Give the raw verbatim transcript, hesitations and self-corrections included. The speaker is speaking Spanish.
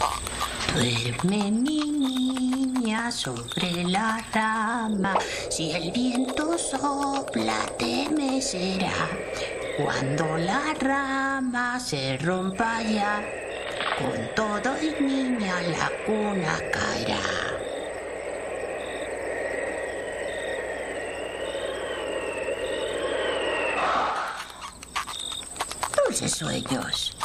Duerme mi niña sobre la rama, si el viento sopla te mecerá. Cuando la rama se rompa ya, con todo y niña la cuna caerá. Dulces sueños.